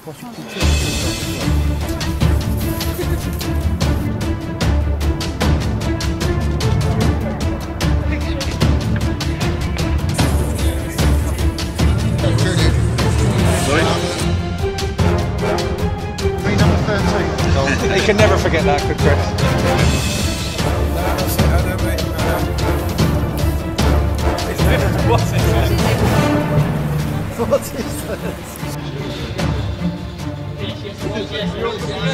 You can never forget that, good Chris. What is this?